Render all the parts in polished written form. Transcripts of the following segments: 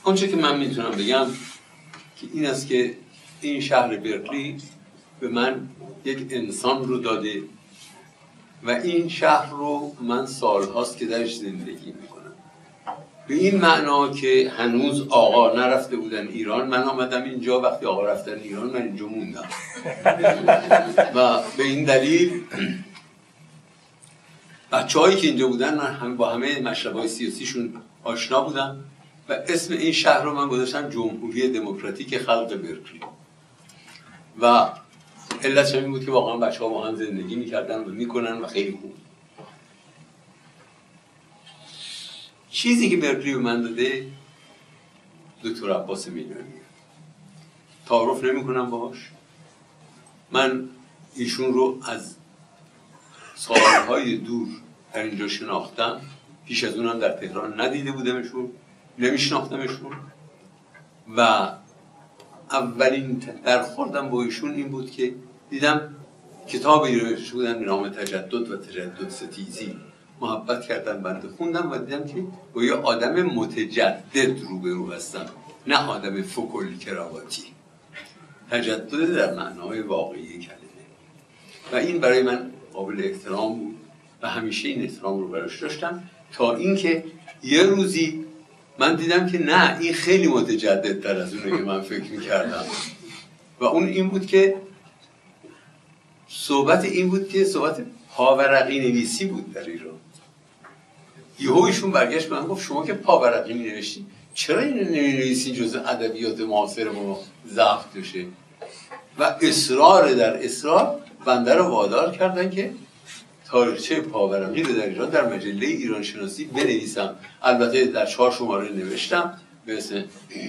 اونچه که من میتونم بگم که این است که این شهر برکلی به من یک انسان رو داده و این شهر رو من سالهاست که درش زندگی میکنم. به این معنا که هنوز آقا نرفته بودن ایران، من آمدم اینجا. وقتی آقا رفتن ایران من اینجا موندم و به این دلیل بچه‌هایی که اینجا بودن من با همه مشرب‌های سیاسیشون آشنا بودم و اسم این شهر رو من گذاشتم جمهوری دموکراتیک خلق برکلی و علتش این بود که واقعا بچه‌ها با هم زندگی می‌کردن و می‌کنن و خیلی خوب. چیزی که برکلی به من داده دکتر عباس میلانی، تعارف نمی‌کنم باهاش. من ایشون رو از سالهای دور در اینجا شناختم، پیش از اونم در تهران ندیده بودمشون، نمیشناختمشون و اولین برخوردم با ایشون این بود که دیدم کتابی نوشته بودن به نام تجدد و تجدد ستیزی، محبت کردم، بنده خوندم و دیدم که با یه آدم متجدد روبرو هستم، نه آدم فکل کراواتی. تجدد در معنای واقعی کلمه و این برای من قابل احترام بود و همیشه این احترام رو براش داشتم تا اینکه یه روزی من دیدم که نه، این خیلی متجددتر از اونه که من فکر میکردم و اون این بود که صحبت پاورقی نویسی بود در ایران. یهو ایشون برگشت من گفت شما که پاورقی می نوشتی چرا این نویسی جزء ادبیات معاصر ما ضعف داشته؟ و اصرار در اصرار بنده رو وادار کردن که تاریخچه پاورقی رو در ایران در مجله ایران شناسی بنویسم. البته در 4 شماره نوشتم به اسم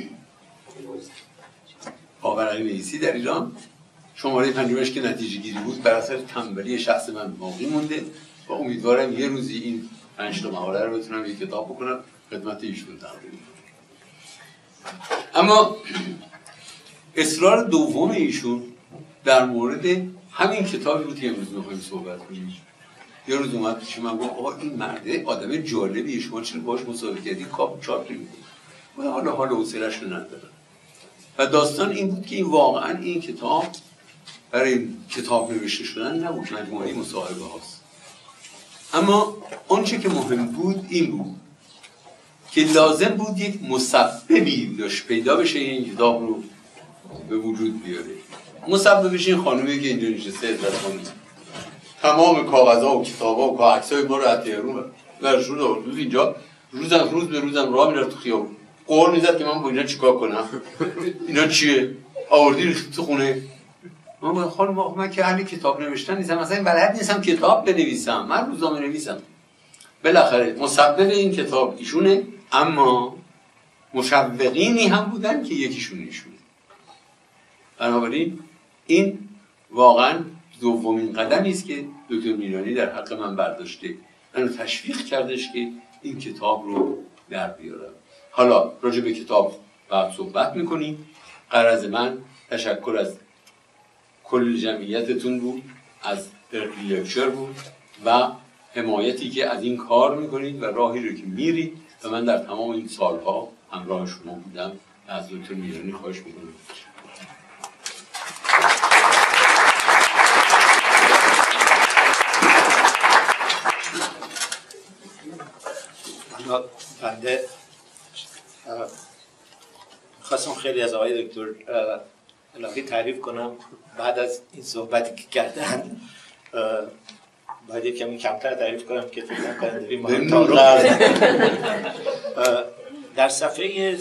پاورقی نویسی در ایران. شماره 5 که نتیجه گیری بود بر اثر تنبلی شخص من باقی مونده و امیدوارم یه روزی این 5 تا مقاله رو بتونم یک کتاب بکنم خدمت ایشون تقدیم کنم. اما اصرار دوم ایشون در مورد همین کتابی بود که امروز می‌خوایم صحبت کنیم. یه روز اومد پیش من گفت آقا این مرده آدم جالبیه، شما چرا باهاش مصاحبه کردی؟ کاپ چاپ نمی‌کنی؟ حالا حوصله‌اش رو ندارم. و داستان این بود که این واقعا این کتاب برای این کتاب نوشته شدن نبود، مجموعه مصاحبه هاست. اما آنچه که مهم بود این بود که لازم بود یک مسببی داشت پیدا بشه این کتاب رو به وجود بیاره. مسببش این خانومی که اینجا نشسته عزت خانم تمام کاغذها و کتاب‌ها و عکسای ما رو از تهران ورشون آورد اینجا، روز به روزم راه میرفت تو خیابون قول میزد که من با اینا چیکار کنم. اینا چیه؟ آوردی ریختی تو خونه. من گفتم خانم من که اهل کتاب نوشتن نیستم، مثلا این بلد نیستم کتاب بنویسم، من روزنامه نویسم. بالاخره مسبب این کتاب ایشونه، اما مشوقینی هم بودن که یکیشون ایشونه. بنابراین این واقعا دومین قدمی است که دکتر میلانی در حق من برداشته، منو تشویق کردش که این کتاب رو در بیارم. حالا راجع به کتاب بعد صحبت میکنیم. غرض من تشکر از کل جمعیتتون بود، از برکلی لکچر بود و حمایتی که از این کار میکنید و راهی رو که میرید و من در تمام این سالها همراه شما بودم. از دکتر میلانی خواهش میکنم. بنده خواستم خیلی از آقای دکتر الهی تعریف کنم. بعد از این صحبتی که کردن باید یک کمی کمتر تعریف کنم که فکر کنم داریم در صفحه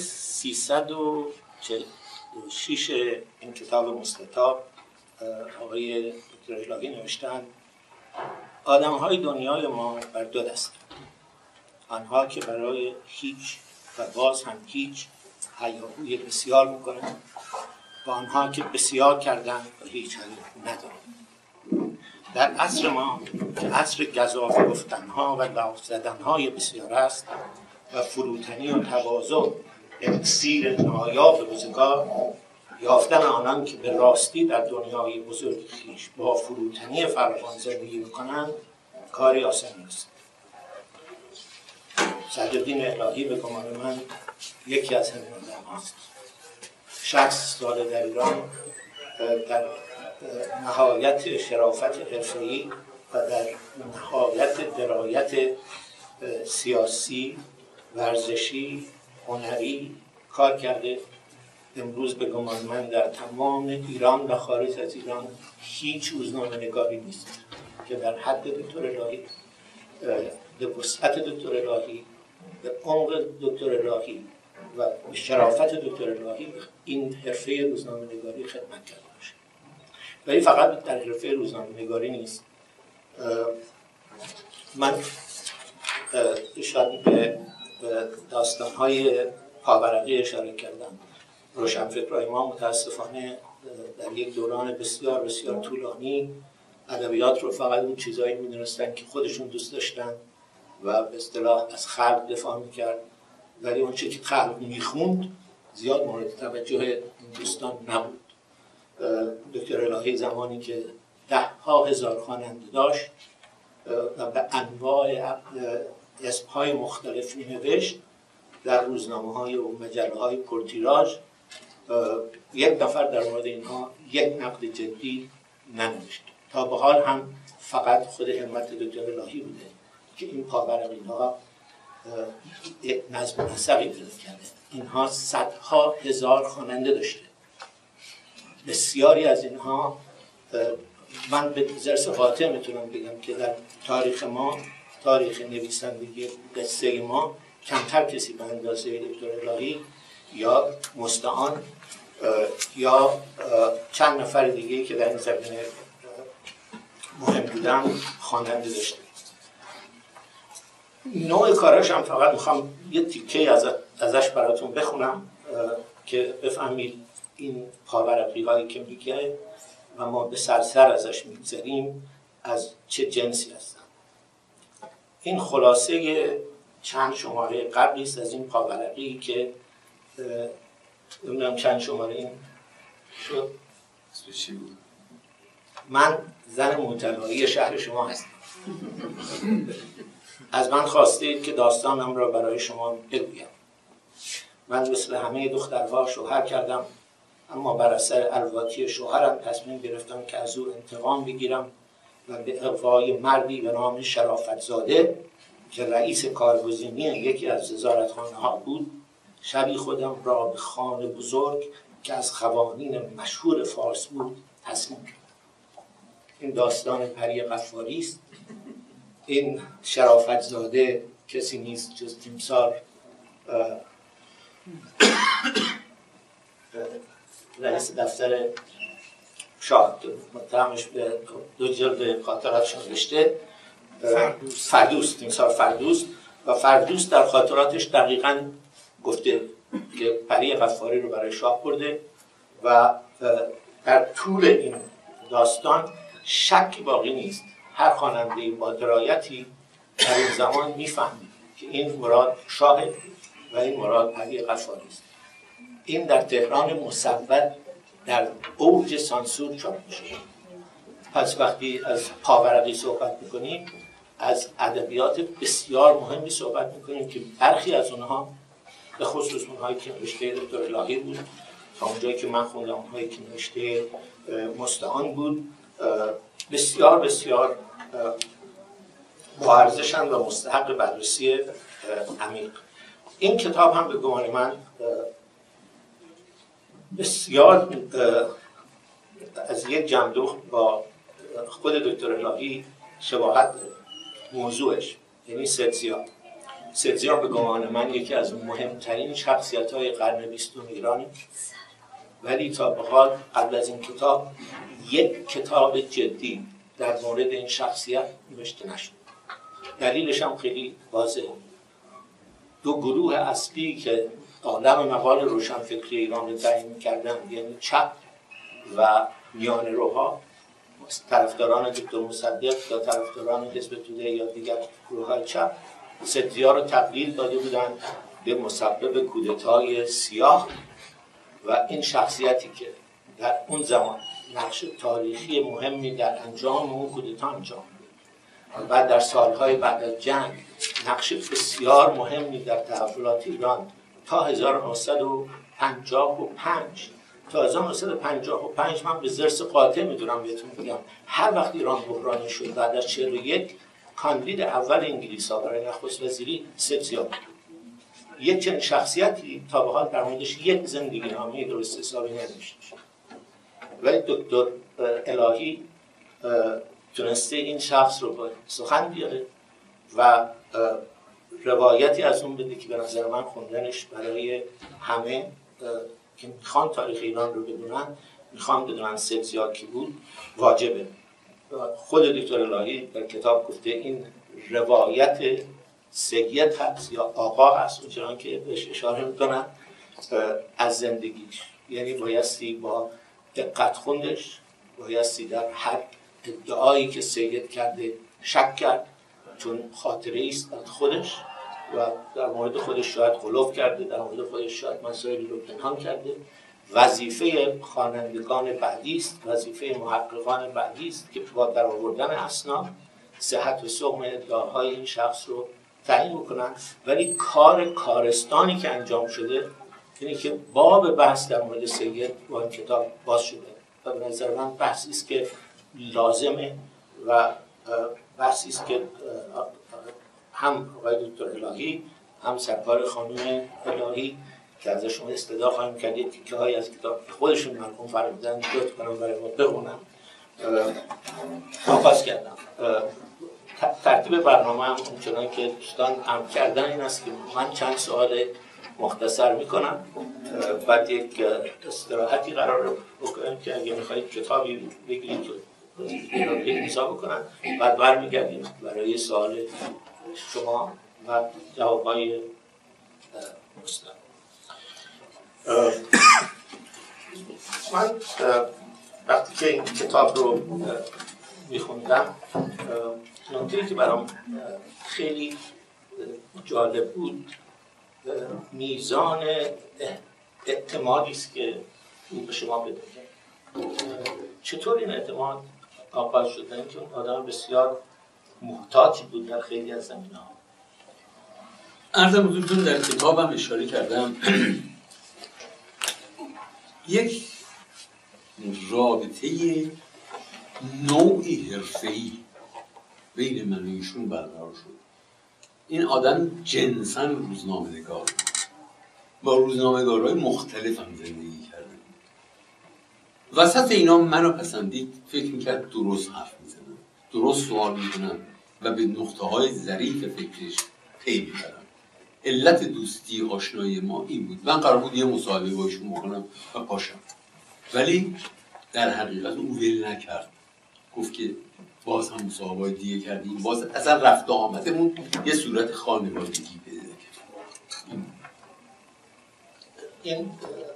346 این کتاب مستطاب آقای دکتر الهی نوشتن آدم‌های دنیای ما بر 2 دسته، آنها که برای هیچ و باز هم هیچ هیاهوی بسیار میکنند و آنها که بسیار کردند و هیچ هیاهو ندارند. در عصر ما که عصر گزافه گفتنها و لاف زدنهای بسیار است و فروتنی و تواضع اکسیر نایاب روزگار، یافتن آنان که به راستی در دنیای بزرگ خویش با فروتنی فراوان زندگی میکنند کاری آسان نیست. صدرالدین الهی به گمان من یکی از همین آدم هست. 60 سال در ایران در نهایت شرافت حرفه‌ای و در نهایت درایت سیاسی، ورزشی، هنری کار کرده. امروز به گمان من در تمام ایران و خارج از ایران هیچ روزنامه‌نگاری نیست که در حد دکتر الهی، به وسعت دکتر الهی، به عمق دکتر الهی و به شرافت دکتر الهی این حرفه روزنامه‌نگاری خدمت کرده باشه. ولی فقط در حرفه روزنامه‌نگاری نیست. من شاید به داستان‌های پاورقی اشاره کردم. روشنفکرای ما متاسفانه در یک دوران بسیار بسیار طولانی ادبیات رو فقط اون چیزایی می‌دونستن که خودشون دوست داشتن و به اصطلاح از خلق دفاع می‌کرد، ولی اون چیزی که خلق می‌خوند زیاد مورد توجه دوستان نبود. دکتر الهی زمانی که 10,000 خواننده داشت و به انواع اسم‌های مختلف می‌نوشت، در روزنامه‌های و مجله‌های پرتیراژ یک نفر در مورد اینها یک نقد جدی ننوشت. تا به حال هم فقط خود همت دکتر الهی بوده که این پاورقی‌ها نظم و نسقی پیدا کرده. اینها صدها هزار خواننده داشته. بسیاری از اینها، من به ذرس قاطع میتونم بگم که در تاریخ ما، تاریخ نویسندگی قصه ما، کمتر کسی به اندازه دکتر الهی یا مستعان یا چند نفر دیگه که در این زمینه مهم بودن خواننده داشته. نوع کاراش هم فقط میخوام یه تیکه ازش براتون بخونم که بفهمید این پاورقی هایی که میگه و ما به سرسر ازش میگذاریم از چه جنسی هستن. این خلاصه چند شماره قبلی است از این پاورقی که نمیدونم چند شماره این شد. من زن مطلعی شهر شما هستم. از من خواستید که داستانم را برای شما بگویم. من مثل همه دخترها شوهر کردم، اما بر اثر الواتی شوهرم تصمیم گرفتم که از او انتقام بگیرم و به اغوای مردی به نام شرافتزاده که رئیس کارگزینی یکی از وزارتخانه ها بود، شبی خودم را به خانه بزرگ که از خوانین مشهور فارس بود تسلیم کردم. این داستان پری غفاری است. این شرافتزاده کسی نیست جز تیمسار رئیس دفتر شاه، متهمش به 2 جلد خاطراتش نوشته. فردوس، تیمسار فردوس، و فردوس در خاطراتش دقیقاً گفته که پری غفاری رو برای شاه برده و در طول این داستان شک باقی نیست. هر خواننده با درایتی در این زمان میفهمید که این مراد شاه و این مراد پری غفاری است. این در تهران مصور در اوج سانسور چاپ میشه. پس وقتی از پاورقی صحبت میکنیم، از ادبیات بسیار مهمی صحبت میکنیم که برخی از اونها، به خصوص اونهایی که نوشته دکتر الهی بود، تا اونجایی که من خوندم اونهایی که نوشته مستعان بود، بسیار بسیار با ارزشن و مستحق بررسی عمیق. این کتاب هم به گمان من بسیار از یک جمع با خود دکتر الهی شباهت داره. موضوعش یعنی سدزیا به گمان من یکی از مهمترین شخصیت‌های قرن 20 ایرانی، ولی تا به حال قبل از این کتاب یک کتاب جدی در مورد این شخصیت نوشته نشد. دلیلش هم خیلی واضحه. 2 گروه اصلی که عالم مقال روشنفکری ایران رو تعیین کردن، یعنی چپ و میانه روها، طرفداران دکتر مصدق یا طرفداران حزب توده یا دیگر گروه‌های چپ، سدزیا رو تقلیل داده بودن به مسبب کودتای سیاه و این شخصیتی که در اون زمان نقش تاریخی مهمی در انجام اون کودتا انجام بود و بعد در سالهای بعد از جنگ نقش بسیار مهمی در تحولات ایران تا 1955 تا 1955 من به ضرس قاطع میدونم بهتون بگم هر وقت ایران بحرانی شد بعد از 41 کاندید اول انگلیس ها برای نخست وزیری سبزیا بود. یک چنین شخصیتی تا به حال در موردش یک زندگی نامه درست حسابی ننوشته شد، ولی دکتر الهی تونسته این شخص رو با سخن بیاره و روایتی از اون بده که به نظر من خوندنش برای همه که میخوان تاریخ ایران رو بدونن، میخوان بدونن سبزیا کی بود، واجبه. خود دکتر الهی در کتاب گفته این روایت سید هست یا آقا هست، اونچنان که بهش اشاره میکنن از زندگیش، یعنی بایستی با دقت خوندش، بایستی در هر ادعایی که سید کرده شک کرد، چون خاطره است از خودش و در مورد خودش شاید غلوف کرده، در مورد خودش شاید مسائلی رو پنهان کرده. وظیفه خوانندگان بعدی است، وظیفه محققان بعدی است که با در آوردن اسناد صحت و سقم ادعاهای این شخص رو تعیین بکنن، ولی کارستانی که انجام شده اینه که باب بحث در مورد سید با این کتاب باز شده و به نظر من بحثی است که لازمه و بحثی است که هم آقای دکتر الهی هم سرکار خانم الهی که ازشون استدعا خواهیم کرد یه تیکه های از کتاب خودشون مرحوم فرمودن لطف کنم برای ما بخونم آغاز کردم. ترتیب برنامه هم اونچنان که دوستان امر کردن این است که من چند سوال مختصر میکنم، بعد یک استراحتی قرار بکنیم که اگه میخواید کتابی بگیرید که نظام بکنن، بعد برمیگردیم برای سوال شما و جوابای مستقیم. من وقتی که این کتاب رو میخوندم نکته‌ای که برام خیلی جالب بود میزان اعتمادی است که او به شما بده. چطور این اعتماد آغاز شد؟ اینکه اون آدم بسیار محتاطی بود در خیلی از زمینه‌ها. عرضم حضورتون در کتابم اشاره کردم یک رابطه نوعی حرفه‌ای بین من و ایشون برقرار شد. این آدم جنساً روزنامه‌نگار بود، با روزنامه‌نگارهای مختلف هم زندگی کرده بود. وسط اینا منو پسندید، فکر میکرد درست حرف میزنم، درست سوال میکنم و به نقطه‌های ظریف فکرش پی میبرم. علت دوستی آشنایی ما این بود. من قرار بود یه مصاحبه با ایشون بکنم و پاشم، ولی در حقیقت او ول نکرد، گفت که باز هم مصاحبه‌های دیگه کردیم، باز اصلا رفت و آمدمون یه صورت خانوادگی پیدا کرد. این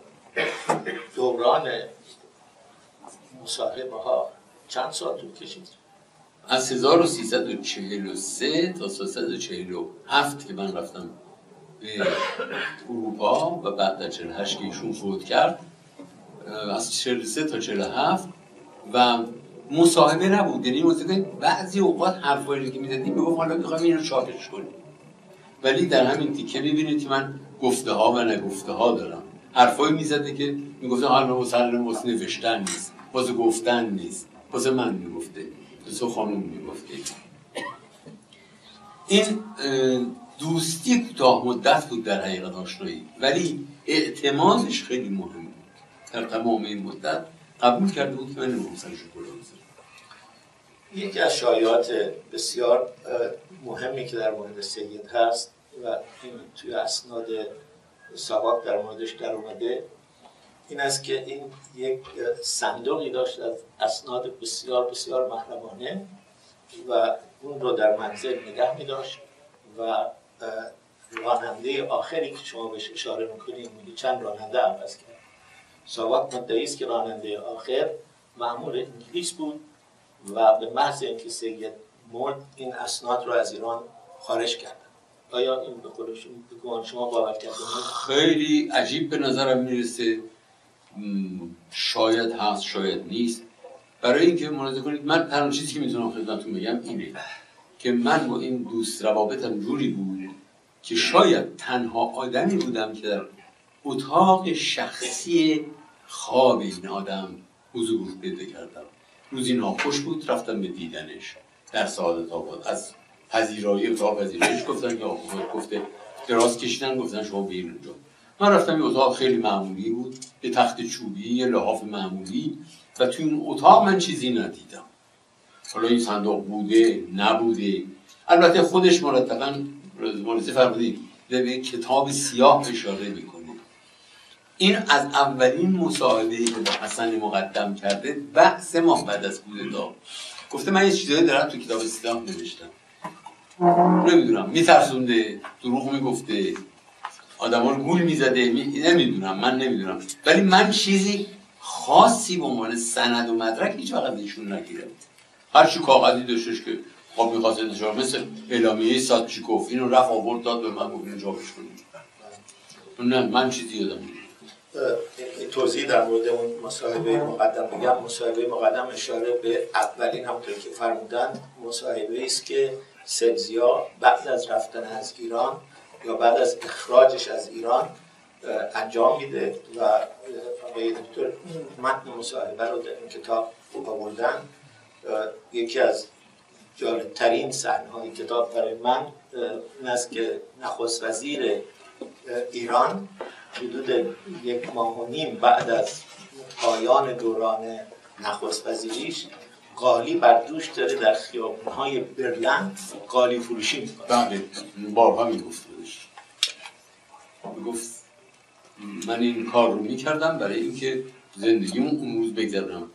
دوران مصاحبه ها چند سال طول کشید؟ از 1343 تا 1347 که من رفتم به اروپا و بعد در 48 که ایشون فوت کرد، از 43 تا 47 و مصاحبه نبود. یعنی مثلا بعضی اوقات حرفایی که می‌زدیم میگفت حالا می‌خوام اینو چاپش کنیم، ولی در همین تیکه می‌بینید که من گفته ها و نگفته ها دارم. حرفایی می‌زده که میگفت حالا مسلم واسه نوشتن نیست، واسه گفتن نیست، واسه من میگفته، واسه خانم میگفته. این دوستی کوتاه مدت بود در حقیقت آشنایی، ولی اعتمادش خیلی مهم بود. در تمام این مدت قبول کرده بود که من نمی‌خوام سرش رو بزنم. یکی از شایعات بسیار مهمی که در مورد سید هست و این توی اسناد ساواک در موردش در اومده این است که این یک صندوقی داشت از اسناد بسیار بسیار محرمانه و اون رو در منزل نگه می داشت و راننده آخری که شما بهش اشاره میکنید میگه چند راننده عوض کرد. ساواک مدعی است که راننده آخر مأمور انگلیس بود و به محض اینکه سید مرد این اسناد رو از ایران خارج کردن. آیا این به قول شما باور کردید؟ خیلی عجیب به نظرم میرسه. شاید هست شاید نیست. برای اینکه ملاحظه کنید من تنها چیزی که میتونم خدمتتون بگم اینه که من با این دوست روابطم جوری بود که شاید تنها آدمی بودم که در اتاق شخصی خواب این آدم حضور پیدا کردم. روزی ناخوش بود، رفتم به دیدنش در سعادت آباد. از پذیرایی اتاق پذیراییش گفتن که گفته دراز کشیدن، گفتن شما بیرون اونجا. من رفتم، یه اتاق خیلی معمولی بود، یه تخت چوبی، یه لحاف معمولی، و توی اون اتاق من چیزی ندیدم. حالا این صندوق بوده نبوده، البته خودش مرتباً مولوی فرمودی به کتاب سیاه اشاره میکنه. این از اولین مصاحبه‌ای که با حسن مقدم کرده، 3 ماه بعد از کودتا گفته من یه چیزایی دارم تو کتاب سیاه نوشتم، نمیدونم میترسونده، دروغ میگفته، آدم ها رو گول میزده، نمیدونم، من نمیدونم، ولی من چیزی خاصی به عنوان سند و مدرک هیچ وقت ایشون نگیرم. هرچی کاغذی داشتش که خب میخواست انتشار، مثل اعلامیه ساتچیکوف، اینو رفت آورد داد به من، گفت اینو جابش کنید. نه من چیزی یادم نمیاد. توضیح در مورد اون مصاحبه مقدم بگم. مصاحبه مقدم اشاره به اولین، همونطور که فرمودن، مصاحبه است که سلزیا بعد از رفتن از ایران یا بعد از اخراجش از ایران انجام میده و آقای دکتر متن مصاحبه رو در این کتاب آوردن. یکی از جالبترین صحنه‌های کتاب برای من این است که نخست وزیر ایران حدود 1.5 ماه بعد از پایان دوران نخست وزیریش قالی بر دوش داره در خیابان‌های برلین قالی فروشی میکنه. بله، بارها میگفتش، میگفت من این کار رو میکردم برای اینکه زندگیمون اون روز بگذرونم.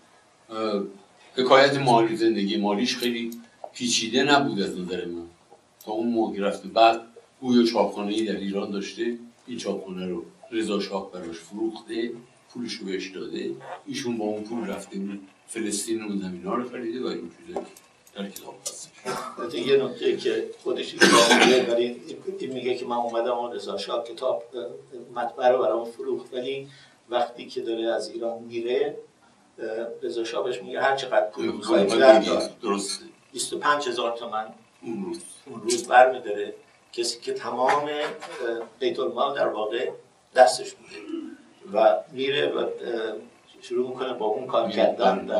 حکایت مالی، زندگی مالیش خیلی پیچیده نبود از نظر من تا اون موقع رفته. بعد او یه چاپخانه‌ای در ایران داشته، این چاپخانه رو رضا شاه براش فروخته، پولش رو بهش داده، ایشون با اون پول رفته بود فلسطین اون زمینا رو خریده و این چیزا در کتاب هست. یه نکته که خودش میگه، ولی این میگه که من اومدم و رضا شاه کتاب مطبعه رو برام فروخت، ولی وقتی که داره از ایران میره رضا شاه بهش میگه هر چقدر پول می‌خوای بیار. درسته. 25,000 تومان اون روز برمی‌داره، کسی که تمام بیت المال در واقع دستش بوده و میره و شروع میکنه با اون کار کردن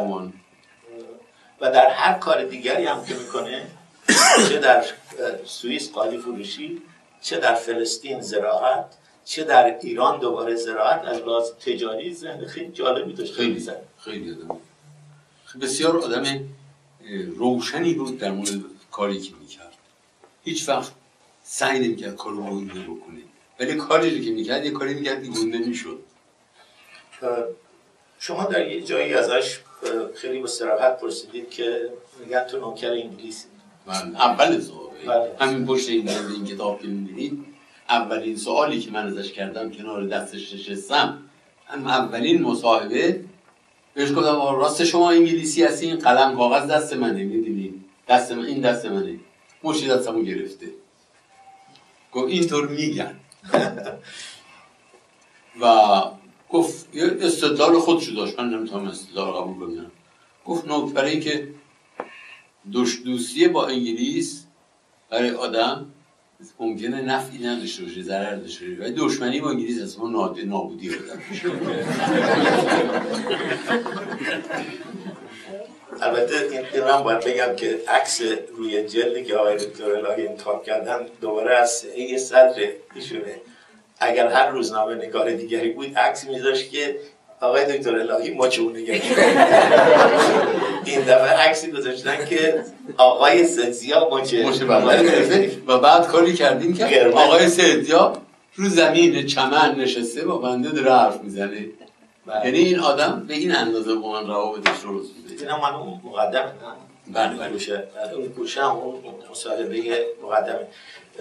و در هر کار دیگری هم که میکنه، چه در سوئیس قالی فروشی، چه در فلسطین زراعت، چه در ایران دوباره زراعت، از لحاظ تجاری ذهن خیلی جالبی داشت. خیلی آدم بسیار آدم روشنی بود در مورد کاری که میکرد. هیچ وقت سعی نمیکرد کارو گنده بکنه، ولی کاری که میکرد یه کاری میکرد که گنده میشد. شما در یه جایی ازش خیلی با صراحت پرسیدید که میگن تو نوکر انگلیسی. من اول صحبه همین پشت این کتاب که میبینید، اولین سوالی که من ازش کردم کنار دستش نشستم، اولین مصاحبه بهش گفتم راست شما انگلیسی هستی؟ این قلم کاغذ دست منه، میدونی دست من، این دست منه، مشتی دستمو گرفته. گفت اینطور میگن و گفت یه استدلال خودشو داشت، من نمیتونم استدلال قبول بگیرم. گفت برای اینکه دوستی با انگلیس برای آدم ممکنه نفعی نداشته باشه، ضرر داشته باشه، ولی دشمنی با انگلیس اصلا نابودی آدم میشه. البته این من باید بگم که عکس روی جلدی که آقای دکتر الهی انتخاب کردن دوباره از این صدر ایشونه. اگر هر روزنامه نگار دیگری بود عکس میذاشت که آقای دکتر الهی ماچو نگه این دفعه عکسی گذاشتن که آقای سدزیا ماچه و بعد کاری کردیم که آقای سدزیا رو زمین چمن نشسته با بنده داره حرف میزنه. یعنی این آدم به این اندازه با من روابطش درست بوده. اینا من اون مقدمه بله اون گوشه هم اون مصاحبه مقدمه.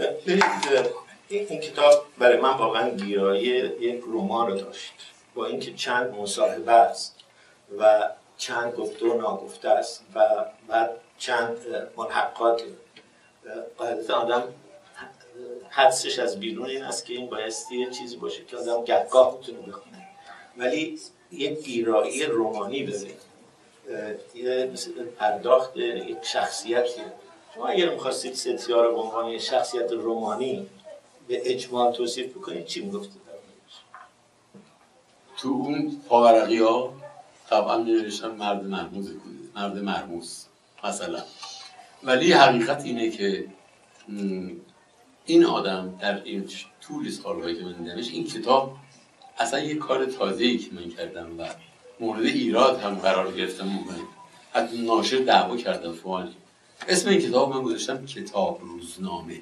این کتاب برای من واقعا گیرایی یک رمان رو داشت، با اینکه چند مصاحبه است و چند گفته و ناگفته است و بعد چند منحقات. قاعدتا آدم حدسش از بیرون این است که این بایستی یه چیزی باشه که آدم گهگاه میتونه بخونه، ولی یک گیرایی رومانی داره، یه مثل پرداخت یک شخصیتیه. شما اگر می‌خواستید سدزیا رو به عنوان یک شخصیت رومانی به اجمال توصیف بکنید چی میگفتید؟ تو اون پاورقی ها طبعا می‌نوشتن مرد مرموز مثلا. ولی حقیقت اینه که این آدم در این طول سالهایی که من دیدمش، این کتاب اصلا یک کار تازه‌ای که من کردم و مورد ایراد هم قرار گرفتم. حتی ناشر دعوا کردم فوانی. اسم این کتاب من گذاشتم کتاب روزنامه.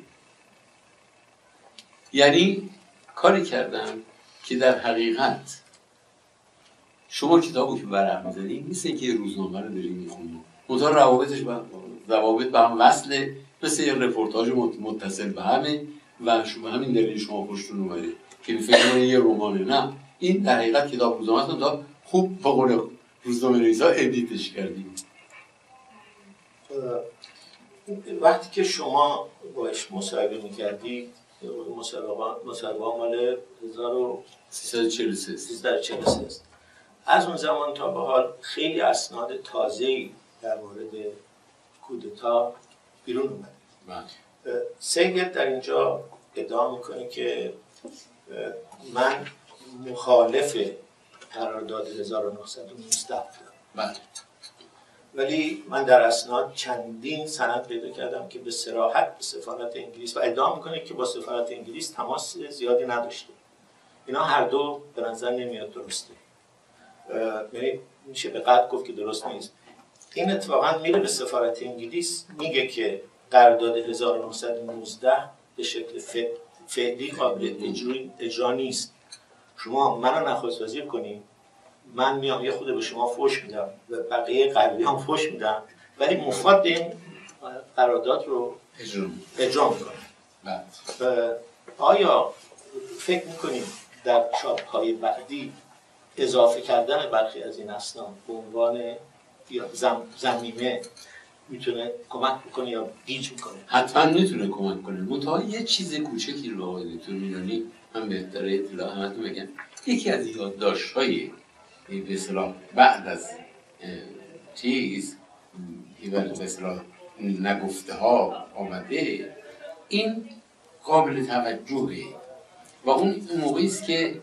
یعنی کاری کردم که در حقیقت شما کتابو که ورق می‌زنید مثل اینکه یه روزنامه رو دارید می‌خونید. منتها روابط به هم وصله، مثل یه رپورتاژ متصل به همه و شما همین دلیل شما خوشتون اومده که فکر کنید یه رمانه. نه، این در حقیقت کتاب روزنامه است. تا خوب به قول روزنامه‌نویسا ادیتش کردیم. وقتی که شما باش مصاحبه می‌کردید، مصاحبه مال 1343 است. از اون زمان تا به حال خیلی اسناد تازه‌ای در مورد کودتا بیرون اومد. سید در اینجا ادعا میکنه که من مخالف قرارداد 1919 بودم. ولی من در اسناد چندین سند پیدا کردم که به صراحت به سفارت انگلیس و ادعا میکنه که با سفارت انگلیس تماس زیادی نداشته. اینا هر دو به نظر نمیاد درسته. یعنی میشه به قطع گفت که درست نیست. این اتفاقا میره به سفارت انگلیس میگه که قرارداد 1919 به شکل فعلی قابل اجرا نیست. شما منو نخست وزیر کنید، من میام یه خود به شما فوش میدم و بقیه غربی هم فوش میدم، ولی مفاد این قرارداد رو اجرا میکنم. آیا فکر میکنیم در چاپ‌های بعدی اضافه کردن برخی از این اسناد به عنوان ضمیمه میتونه کمک بکنه یا گیج میکنه؟ حتما میتونه کمک کنه. منتها یه چیز کوچکی رو آقای دکتر میدونی، من بهتره اطلاع همتون بگم. یکی از یادداشت‌های به اصطلاح بعد از چیز به اصطلاح نگفته ها آمده، این قابل توجهه و اون موقعی است که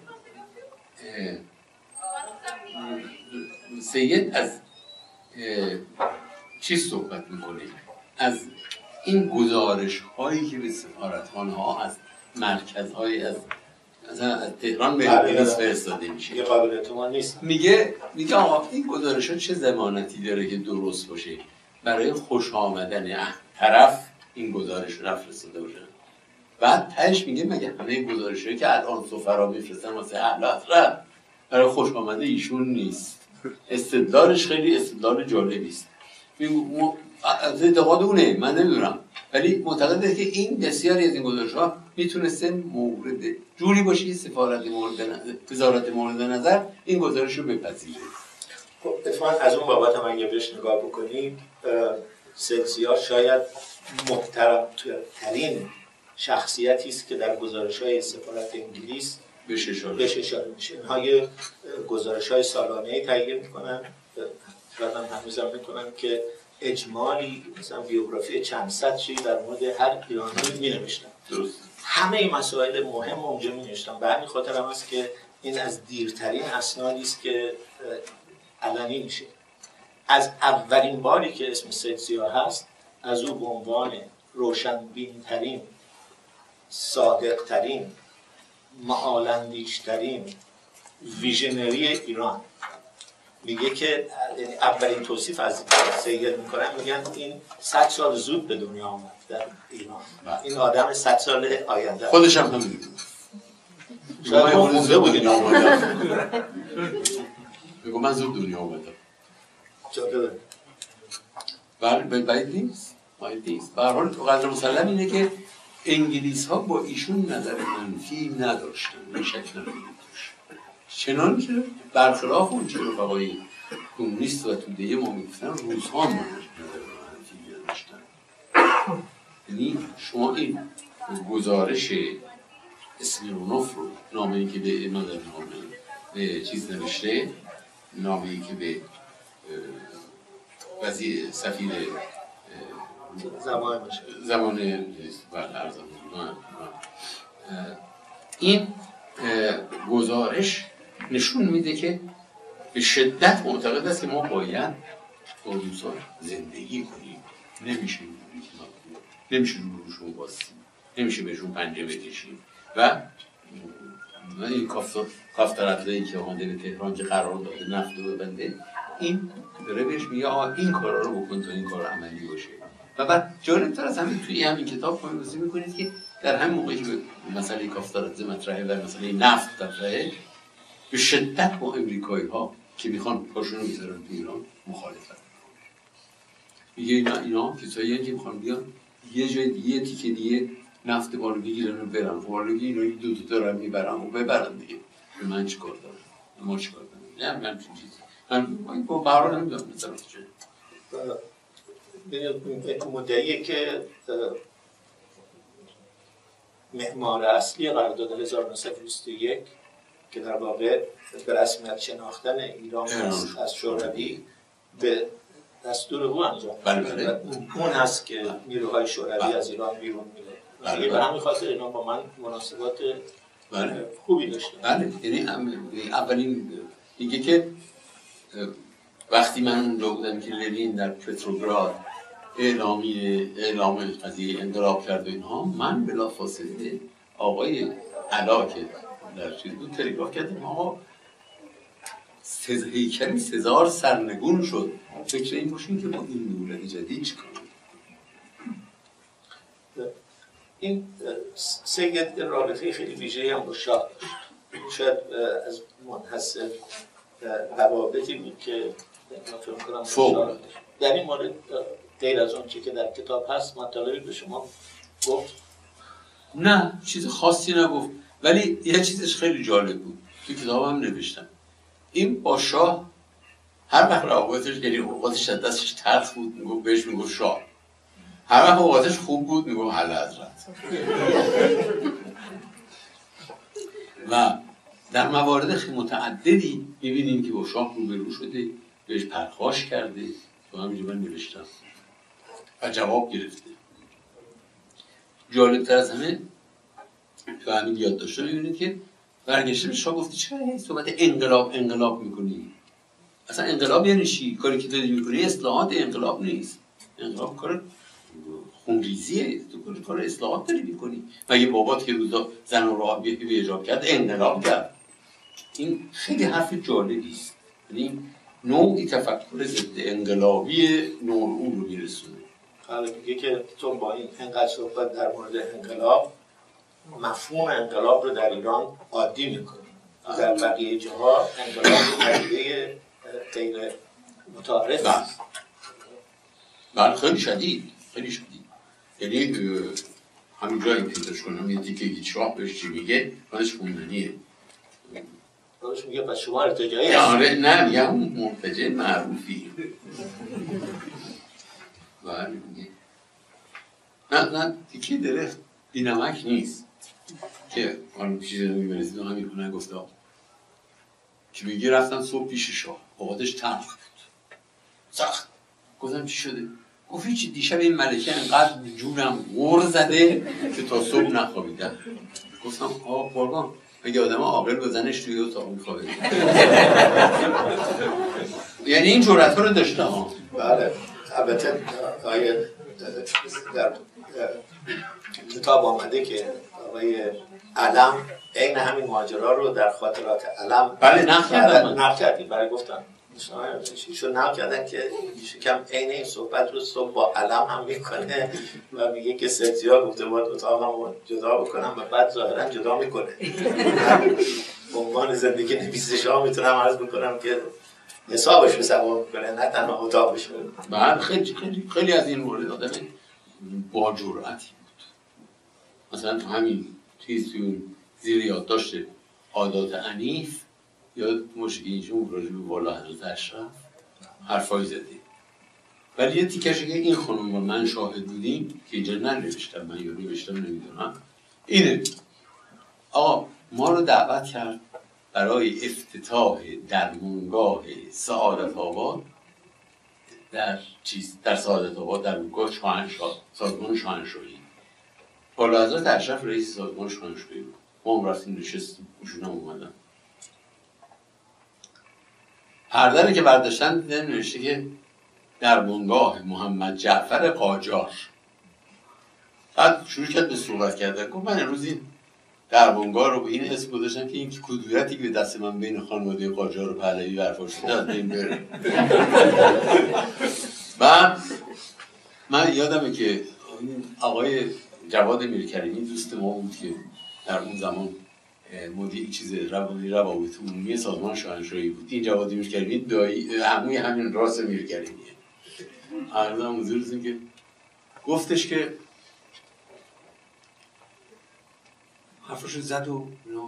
سید از چیز صحبت میکنه، از این گزارش هایی که به سفارتخانه ها از مرکز های از تهران به انگلیس فرستاده میشه. یه قابل اعتماد نیست. میگه آقا این گزارش ها چه ضمانتی داره که درست باشه؟ برای خوش آمدن طرف این گزارش رو فرستاده باشه. بعد تهش میگه مگه همه گزارش هایی که الان سفرا میفرستن واسه اهل حضرت برای خوش آمده ایشون نیست؟ استدلالش خیلی استدلال جالبی است. از اعتقاد اونه، من نمیدونم، ولی معتقده که این بسیاری از این گزارش‌ها میتونسته مورد جوری باشه که وزارت مورد نظر این گزارش رو بپذیره. خب اتفاقاً از اون بابت هم اگه بهش نگاه بکنید، سلسیا شاید محترم‌ترین شخصیتی است که در گزارش‌های سفارت انگلیس بهش اشاره میشه. اینها یه گزارش‌های سالانه‌ای تهیه می‌کنن، شاید هم هنوزم می‌کنن که اجمالی مثلا بیوگرافی چند صد چیز در مورد هر ایرانی می‌نوشتن. درست. همه این مسائل مهم اونجا می‌نوشتن. به همین خاطر هم است که این از دیرترین اسنادی است که علنی میشه. از اولین باری که اسم سید ضیا هست، از او به عنوان روشنبین‌ترین، صادق‌ترین، معال‌اندیش‌ترین ویژنری ایران میگه که اولین توصیف از سید میکنن، میگن این 100 سال زود به دنیا آمد در ایران. این آدم 100 سال آینده. خودش هم همین شاید ما مونده بودیم. بگو من زود دنیا آمدم. جالبه. بله باید نیست. به هر حال قدر مسلم اینه که انگلیس ها با ایشون نظر منفی نداشتن، این شکل نداشتن. چنانچه برخلاف اون چه رفقای کمونیست و توده ما میگفتن، روزها نظر منفی نداشتن. یعنی شما این گزارش اسمیرونوف رو، نامه‌ای که به چیز نوشته، نامه‌ای که به وزیر سفیر زمان این گزارش نشون میده که به شدت معتقد است که ما باید با روسا زندگی کنیم. نمیشه روشون باسیم، نمیشه بهشون پنجه بکشیم. و این کافترافزایی که آمده به تهران که قرار داده نفت رو ببنده، این داره بهش میگه این کارا رو بکن تا این کار عملی باشه. و بعد جالب‌تر از همین توی همین کتاب پایه‌گذاری می‌کنید که در همین موقعی که مسئله کافترافزه مطرحه و مسئله نفت مطرحه، به شدت با امریکایی‌ها که میخوان پاشون رو بذارن تو ایران مخالفت میگه اینا کسایی که میخوان بیان یه جای دیگه تیکه دیگه نفت ما رو بگیرن و برن. خب حالا که اینا دو دارن میبرن و ببرن دیگه، به من چی کار دارم؟ ما چی کار دارم؟ نه من چون چیزی من با برای نمیدونم مثلا چه مدعیه که معمار اصلی قرارداد 1921 که در واقع به رسمیت شناختن ایران هست از شوروی به دستور او انجام بله. اون هست که نیروهای شوروی از ایران بیرون میره. به همین خاطر اینا با من مناسبات خوبی داشتن. بله، یعنی اولین میگه که وقتی من اونجا بودم که لنین در پتروگراد اعلام قضیه انقلاب کرد و اینها، من بلافاصله آقای علا که در چیز بود تلگراف کردیم آقا هیکلی سزار سرنگون شد، فکر این باشین که با این دولت جدید چی کنیم. این سید رابطه خیلی ویژه‌ای هم با شاه داشت. شاید از منحصر روابطی بود که من فکر کنم شاه در این مورد غیر از اون که در کتاب هست مطالبی به شما گفت؟ نه چیز خاصی نگفت، ولی یه چیزش خیلی جالب بود تو کتابم نوشتم. این با شاه هر وقت روابطش یعنی اوقاتش دستش تلخ بود میگفت بهش میگفت شاه، هر وقت اوقاتش خوب بود میگفت اعلیحضرت. و در موارد خیلی متعددی میبینیم که با شاه روبرو شده، بهش پرخاش کرده، تو همینجا من نوشتم و جواب گرفته. جالبتر از همه تو همین یاد داشته میبینید که برگشته به شاه گفته چرا این صحبت انقلاب میکنی؟ اصلا انقلاب یعنی چی؟ کاری که داری میکنی اصلاحات، انقلاب نیست. انقلاب کار خونریزیه، تو کار اصلاحات داری میکنی. مگه بابات که روزا زن و راه به ایجاب کرد انقلاب کرد؟ این خیلی حرف جالبی است. یعنی نوعی تفکر ضد انقلابی نوع اون رو میرسونه. حالا میگه که تو با این انقدر صحبت در مورد انقلاب مفهوم انقلاب رو در ایران عادی میکنی، در بقیه جاها انقلاب پدیده غیر متعارف است. بله خیلی شدید. یعنی همینجا این پیداش کنم یه دیگه هیچ راه بهش چی میگه خودش خوندنیه. خودش میگه پس شما ارتجاعی هست. آره نه میگه اون مرتجع معروفی. بله میگه نه دیگه داره بینمک نیست که آن چیزی رو میبرزید و همین کنه گفته که میگه رفتم صبح پیش شاه، اوقاتش تلخ بود سخت. گفتم چی شده؟ گفت هیچی، دیشب این ملکه انقدر جونم غر زده که تا صبح نخوابیدم. گفتم قربان مگه آدم عاقل با زنش توی اتاق میخوابه؟ یعنی این جرأت رو داشته ها. بله البته در کتاب آمده که آقای علم عین همین ماجرا رو در خاطرات علم بله نقل کردیم. برای گفتم ایشون نقل کردن که شکم عین این صحبت رو صبح با علم هم میکنه و میگه که سرزیا گفته باید اتاقم رو جدا بکنم و بعد ظاهرا جدا میکنه. به عنوان زندگی نویسش ها میتونم عرض بکنم که حسابش به سواب میکنه نه تنها اتاقش. بله خیلی از این مورد آدم با جرأتی بود. مثلا تو همین توی زیر یادداشت عادات عنیف یا مشکیشون راجع به والا حضرت اشرف حرفای زده، ولی یه تیکش که این خانم و من شاهد بودیم که اینجا ننوشتم، من یا نوشتم نمیدونم، اینه آقا ما رو دعوت کرد برای افتتاح درمانگاه سعادت آباد در سعادت آباد در اونگاه سازمان شاهنشاهی اعلیحضرت اشرف رئیس سازمان شاهنشاهی بود. ما هم رفتیم نشستیم، ایشون هم اومدن. پرده‌ای که برداشتن دیدم نوشته که در بنگاه محمد جعفر قاجار. بعد شروع کرد به صحبت کردن. گفت من امروز این در بنگاه رو به این اسم گذاشتم که این کدورتی که به دست من بین خانواده قاجار و پهلوی برپا شده از بین بره. و من یادمه که آقای جواد میرکریمی دوست ما بود که در اون زمان مدیر روابط عمومی سازمان شاهنشاهی بود. این جواد میرکریمی دایی عموی همین راس میرکریمیه. عرضم حضورتون که گفتش که حرفشو زد و اینا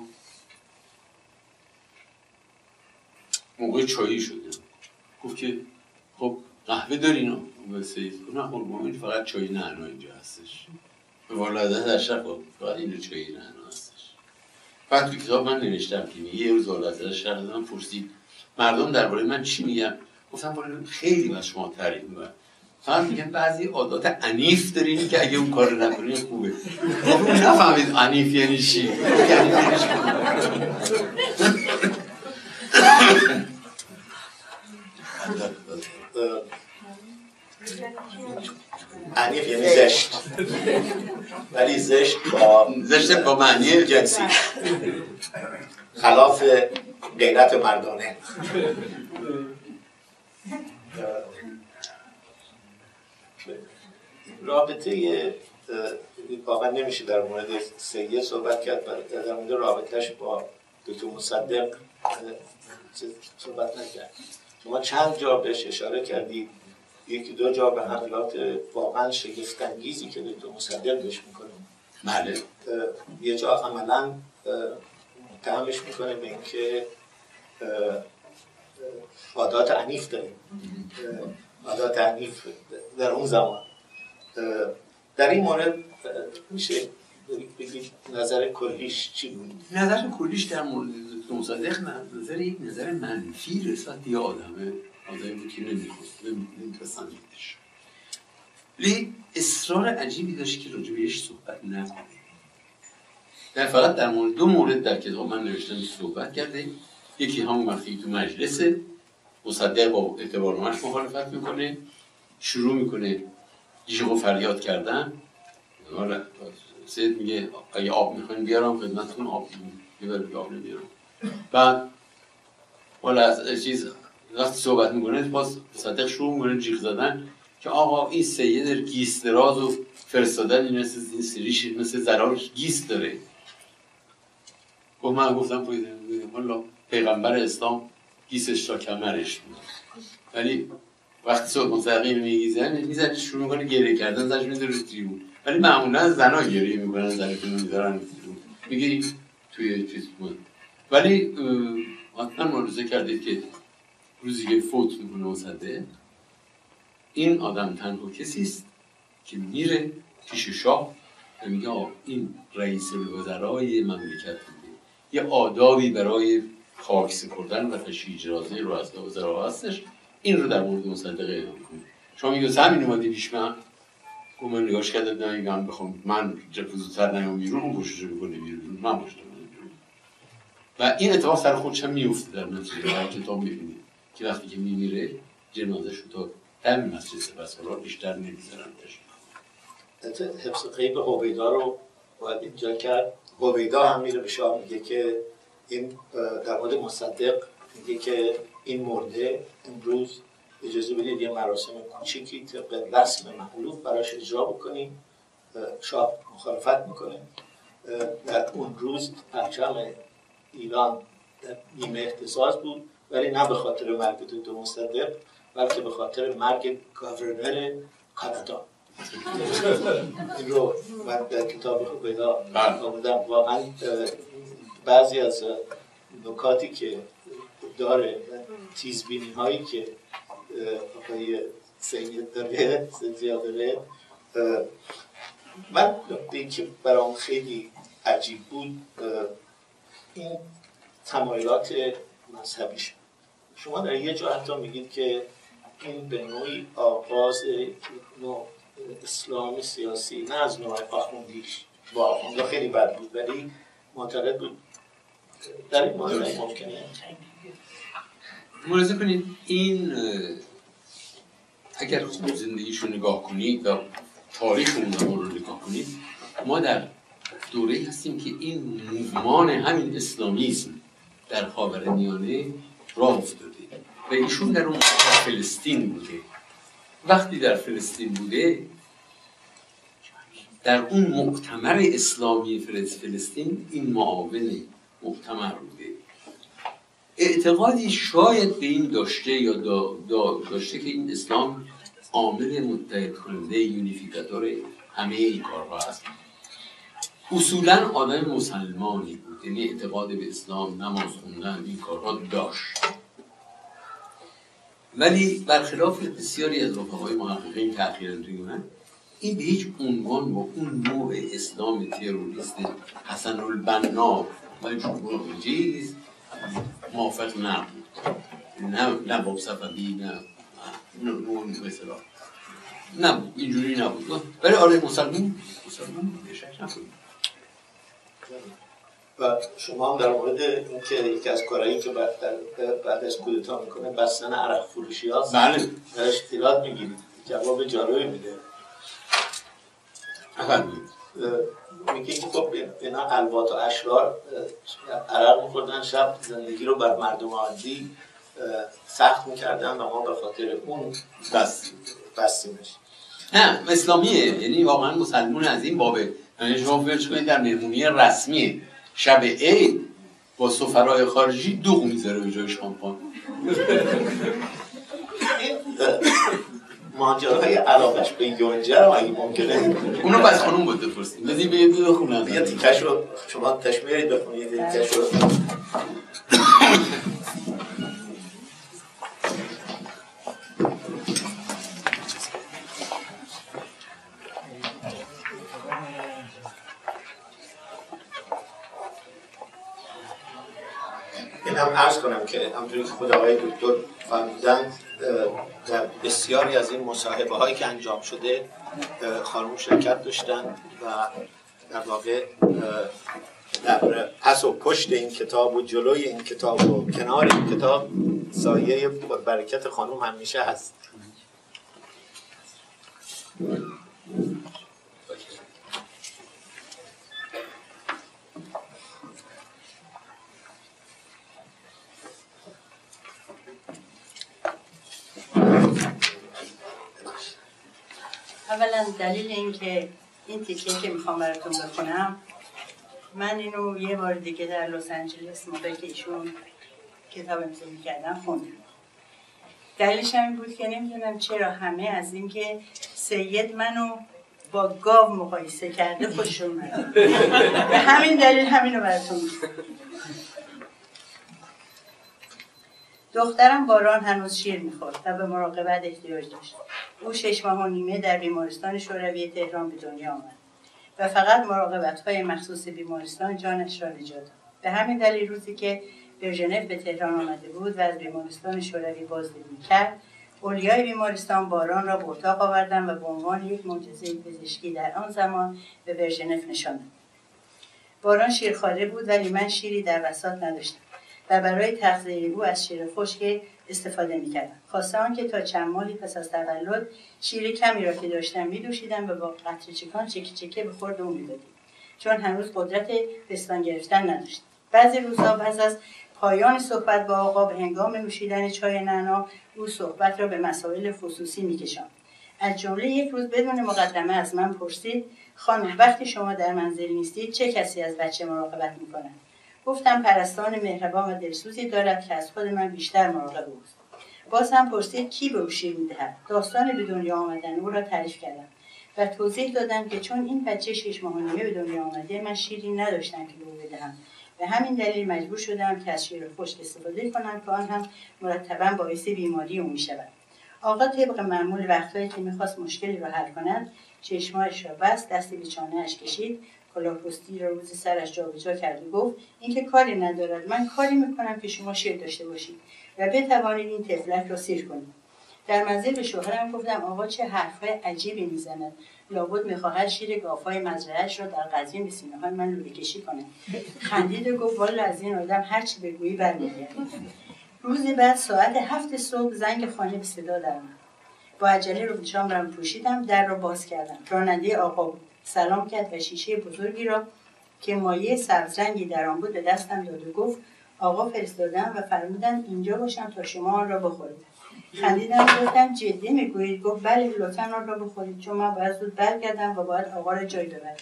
موقع چایی شد. گفت که خب قهوه دارین و نه خب فقط چای نعنا اینجا هستش. به والدت اشرف فقط اینجا چای نعنا هستش. بعد تو کتاب من نوشتم که یه روز والدت اشرف من پرسید مردم درباره من چی میگن؟ گفتم والا خیلی از شما تعریف میکنن، فقط میگن بعضی عادات عنیف دارین که اگه اون کار رو نکنین خوبه. خب نفهمید عنیف یعنی چی؟ عنیف یعنی زشت، ولی زشت با معنی جنسی، خلاف غیرت مردانه. رابطه واقعا نمیشه در مورد سید صحبت کرد، در مورد رابطهش با دکتر مصدق صحبت نکرد. شما چند جا بهش اشاره کردید، یکی دو جا به حملات واقعا شگفت‌انگیزی که دکتر مصدق بهش میکنه. بله. یه جا عملاً متهمش میکنه به اینکه عادات عنیف داره. عادات عنیف در اون زمان. در این مورد میشه بگید نظر کلیش چی بود؟ نظر کلیش در مورد دکتر مصدق یک نظر منفی رسد. یه آدمی بود که نمی‌پسندیدش، ولی اصرار عجیبی داشت که راجع بهش صحبت نکنه. فقط در مورد دو مورد در کتاب من نوشتم صحبت کرده. یکی همون وقتی تو مجلس مصدق با اعتبارنامه‌اش مخالفت میکنه، شروع میکنه جیغ و فریاد کردن. سید میگه اگه آب میخواین بیارم خدمتتون، آب میبره، آب نمیارم. بعد والا از چیز وقتی صحبت میکنه باز مصدق شروع میکنه جیغ زدن که آقا این سید گیست دراز و فرستادن این سریش مثل زراش گیست داره. من گفتم والا پیغمبر اسلام گیسش تا کمرش بود، ولی وقتی صحبت مستقیم میزنه شروع میکنه گریه کردن، زنش میذاره رو تریبون. ولی معمولا زنا گریه میکنن، زنشون رو میذارن رو تریبون. میگه توی چیز بود. ولی حتما ملاحظه کردید که روزی که فوت میکنه مصدق، این آدم تنها کسی است که میره پیش شاه و میگه این رئیس الوزرای مملکت بوده، یه آدابی برای خاک سپردن و تشییع اجرازه رؤسای وزرا هستش، این رو در مورد مصدق اعلام کنه. شما میگه همین اومدی پیش من، من نگاش کرده نمیگم بخوام من زودتر نیام بیرون، اون پشتش بکنه بیرون، من پشتش بکنه بیرون. و این اتفاق سر خودش هم میفته در نتیجه. کتاب میبینید که وقتی که میمیره جنازه‌ش رو تا دم مسجد سپهسالار بیشتر نمیذارن تشییع. حفظ غیب هویدا رو باید اینجا کرد. هویدا هم میره به شاه میگه که این در مورد مصدق میگه که این مرده امروز اجازه بدید یه مراسم کوچیکی طبق رسم مخلوق براش اجرا بکنیم. شاه مخالفت میکنه. در اون روز پرچم ایران در نیمه اهتزاز بود، ولی نه به خاطر مرگ دکتر مصدق بلکه به خاطر مرگ گاورنر کانادا. این رو من در کتاب خود پیدا آمدم. واقعا بعضی از نکاتی که داره، تیزبینی هایی که آقای سید داره، سید داره، من نکته‌ای که برام خیلی عجیب بود این تمایلات مذهبیش. شما در یه جا حتی میگید که این به نوعی آغاز نوع اسلام سیاسی، نه از نوع آخوندیش، با آخوندا خیلی بد بود، ولی معتقد بود در این مورد ممکنه. ملاحظه کنید این اگر خوب زندگیشو نگاه کنید و تاریخ اون رو نگاه کنید، ما در دوره هستیم که این موومان همین اسلامیسم در خاورمیانه راه افتاده و ایشون در اون فلسطین بوده. وقتی در فلسطین بوده، در اون مؤتمر اسلامی فلسطین این معاون مؤتمر بوده. اعتقادی شاید به این داشته یا داشته که این اسلام عامل متحد کننده یونیفیکاتور همه این کارها است. اصولا آدم مسلمانی بود، یعنی اعتقاد به اسلام، نماز خوندن، این کارها داشت. ولی برخلاف بسیاری از رفقای محققین که اخیراً ریونن، این به هیچ عنوان با اون نوع اسلام تروریست حسن البنا و جمهور جیز موافق نبود. نه با صفوی، نه مثلا نبود، اینجوری نبود. ولی آره مسلمان بشک نبود. و شما هم در مورد اینکه یکی از کارهایی که بعد از کودتا میکنه بستن عرق فروشی هاست، بله، درش اطلاعات میگیرید، جواب جالبی میده. میگه که خب اینا الوات و اشرار عرق میخوردن، شب زندگی رو بر مردم عادی سخت میکردن و ما به خاطر اون بستیمش. نه اسلامیه، یعنی واقعا مسلمون از این بابه. یعنی شما فرض کنید در مهمونی رسمی شب عید با سفرای خارجی دوغ میذاره به جای شامپان. ماجراهای علاقش به یونجه رو اگه ممکنه اونو بس خانوم بود بپرسیم. بذاری به بخونم یه تیکش رو شما تشمیری بخونید. یه تیکش رو این هم عرض کنم که همونطوری که خود آقای دکتر فهمیدن، در بسیاری از این مصاحبه هایی که انجام شده خانم شرکت داشتن و در واقع در پس و پشت این کتاب و جلوی این کتاب و کنار این کتاب سایه برکت خانم همیشه هست. اولا دلیل این که این تیکه که میخوام براتون بخونم، من اینو یه بار دیگه در لس آنجلس موقعی که ایشون کتاب امضا می‌کردن خوندم. دلیلش هم این بود که نمیدونم چرا همه از این که سید منو با گاو مقایسه کرده خوششون اومد. به همین دلیل همینو براتون میگم. دخترم باران هنوز شیر میخورد و به مراقبت احتیاج داشت. او 6 ماه و نیمه در بیمارستان شوروی تهران به دنیا آمد و فقط مراقبت‌های مخصوص بیمارستان جانش را نجات داد. به همین دلیل روزی که برژنف به تهران آمده بود و از بیمارستان شوروی بازدید می‌کرد، اولیای بیمارستان باران را به اتاق آوردند و به عنوان یک معجزه پزشکی در آن زمان به برژنف نشاندند. باران شیرخواره بود ولی من شیری در بساط نداشتم و برای تغذیه او از شیر خشک استفاده می‌کردم. خاصه آنکه تا چند ماهی پس از تولد شیر کمی را که داشتم می‌نوشیدم و با قطره چکان چکه چکه به خورد او می‌دادیم، چون هنوز قدرت پستان گرفتن نداشتم. بعضی روزها پس از پایان صحبت با آقا به هنگام نوشیدن چای نعنا، او صحبت را به مسائل خصوصی می‌کشاند. از جمله یک روز بدون مقدمه از من پرسید: خانم، وقتی شما در منزل نیستید چه کسی از بچه مراقبت می‌کند؟ گفتم پرستار مهربان و دلسوزی دارد که از خود من بیشتر مراقب اوست. باز هم پرسید کی به او شیر می‌دهد. داستان به دنیا آمدن او را تعریف کردم و توضیح دادم که چون این بچه 6 ماه و نیمه به دنیا آمده، من شیری نداشتم که به او بدهم. به همین دلیل مجبور شدم که از شیر خشک استفاده کنم که آن هم مرتباً باعث بیماری او می‌شود. آقا طبق معمول وقتایی که می‌خواست مشکلی را حل کند، چشمایش را بست، دستی به چانه‌اش کشید، کلاه‌پستی را روز سرش جابجا کرد و گفت: این که کاری ندارد، من کاری میکنم که شما شیر داشته باشید و بتوانید این طفلک را سیر کنید. در منزل به شوهرم گفتم آقا چه حرفای عجیبی میزند، لابد میخواهد شیر گاوهای مزرعه‌اش را در قزوین به سینه‌های من لوله کشی کنه. خندید و گفت والا از این آدم هر چی بگویی برمیگرده. روز بعد ساعت 7 صبح زنگ خانه به صدا درآمد. با عجله روبشام را پوشیدم، در را باز کردم. راننده آقا بود. سلام کرد و شیشه بزرگی را که مایه سبز رنگی در آن بود به دستم داد و گفت آقا فرستادم و فرمودن اینجا باشم تا شما آن را بخورید. خندیدم گفتم جدی میگویید؟ گفت بله لطفاً آن را بخورید چون من باید زود برگردم و باید آقا را جای ببرم.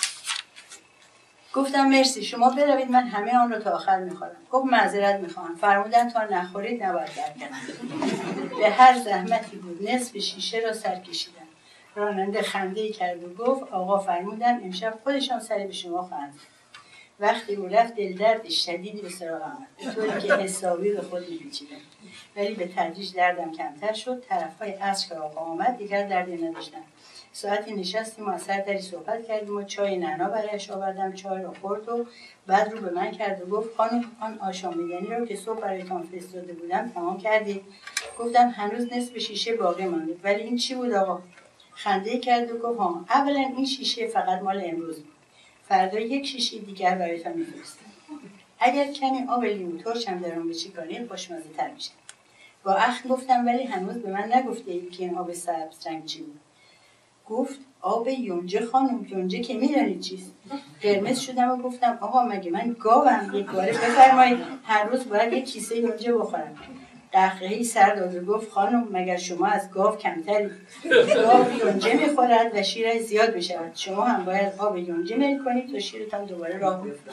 گفتم مرسی شما بروید من همه آن را تا آخر میخورم. گفت معذرت میخواهم. فرمودن تا نخورید نباید برگردم. به هر زحمتی بود نصف شیشه را سر کشیدم. راننده خنده‌ای کرد و گفت آقا فرمودن امشب خودشان سری به شما خواهند. وقتی او رفت دلدرد شدیدی به سراغ آمد به طوری که حسابی به خود میپیچیدم، ولی به تدریج دردم کمتر شد. طرفهای عصر که آقا آمد دیگر دردی نداشتم. ساعتی نشستیم و از هر دری صحبت کردیم و چای نعنا برایش آوردم. چای را خورد و بعد رو به من کرد و گفت خانم آن آشامیدنی را که صبح برایتان فرستاده بودم تمام کردید؟ گفتم هنوز نصف شیشه باقی مانده. ولی این چی بود آقا؟ خنده کرد و گفت ها اولا این شیشه فقط مال امروز بود، فردا یک شیشه دیگر برایتان میفرستم. اگر کمی آب لیمو ترش هم در آن بچکانید خوشمزه تر میشه. با اخم گفتم ولی هنوز به من نگفته اید که این آب سبز رنگ چی بود. گفت آب یونجه خانم. یونجه که میدانید چیست؟ قرمز شدم و گفتم آقا مگه من گاوم؟ یک باره بفرمایید هر روز باید یک کیسه یونجه بخورم. قهقهی سر داد و گفت خانم مگر شما از گاو کمتری؟ گاو یونجه میخورد و شیرش زیاد بشود. شما هم باید آب یونجه میل کنید تا شیرتان دوباره راه بیفتد.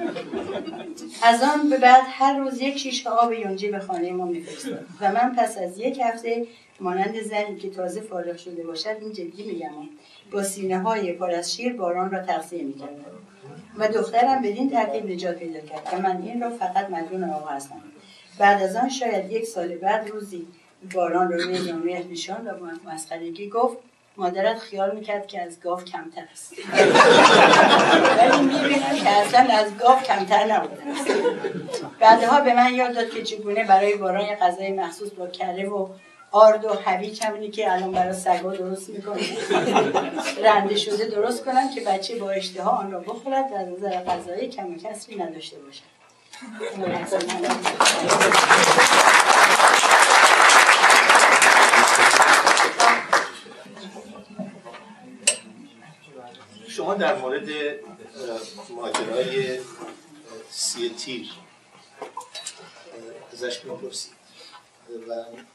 از آن به بعد هر روز یک شیشه آب یونجه به خانه ما میفرستاد و من پس از یک هفته مانند زنی که تازه فارغ شده باشد، این جدی میگم، با سینه‌های پر از شیر باران را تغذیه میکردم و دخترم بدین ترتیب نجات پیدا کرد و من این را فقط مدیون آقا هستم. بعد از آن شاید یک سال بعد روزی باران را روی زانویش نشاند و با مسخرگی گفت مادرت خیال میکرد که از گاو کمتر است. ولی میبینم که اصلا از گاو کمتر نبوده است. بعدها به من یاد داد که چگونه برای باران یه غذای مخصوص با کره و آرد و هویج همینی که الان برای سگا درست میکنم رنده شده درست کنم که بچه با اشتها آن را بخورد و از نظر غذایی کم و کسری نداشته باشد. شما در مورد ماجرای 30 تیر ازش میپرسید و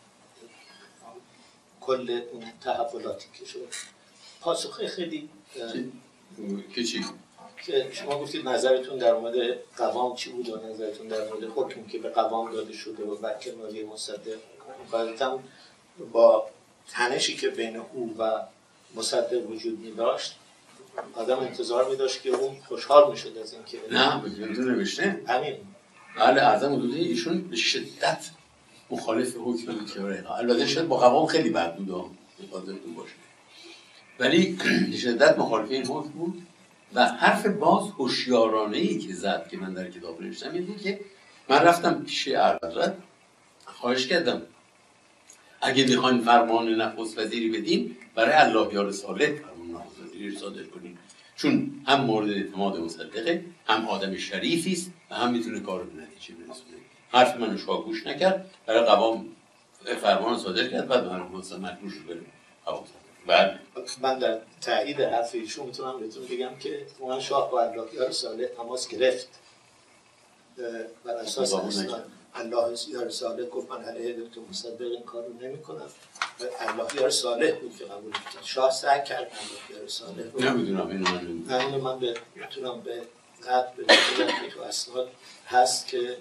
کل اون تحولاتی که شد پاسخ خیلی که چی؟ که شما گفتید نظرتون در مورد قوام چی بود و نظرتون در مورد حکمی که به قوام داده شده و وکیل مالی مصدق مقایسه با تنشی که بین او و مصدق وجود می داشت آدم انتظار می داشت که اون خوشحال می شد از این که نه بگیرتون نوشته همین بله اعظم حدوده ایشون به شدت مخالف حکم بود. البته شاید با قوام خیلی بد بود یادتون باشه ولی به شدت مخالف این حکم بود و حرف باز هوشیارانه‌ای که زد که من در کتاب نوشتم این بود که من رفتم پیش اعلیحضرت خواهش کردم اگه میخواین فرمان نخست وزیری بدین برای الله یار صالح فرمان نخست وزیری رو صادر کنین چون هم مورد اعتماد مصدقه هم آدم شریفی است و هم میتونه کار رو به نتیجه برسونه. حرف منو شاه گوش نکرد برای قوام فرمان صادر کرد بعد من مثلا مجبور شد بریم قوام. بله من در تایید حرف ایشون میتونم بهتون بگم که من شاه با الله یار صالح تماس گرفت بر اساس الله یار صالح گفت من علیه دکتر مصدق این کار رو نمی کنم و الله یار صالح بود که قبول کرد. شاه سعی کرد الله یار صالح نمیدونم اینو من میتونم به قطع بگم که تو اسناد هست که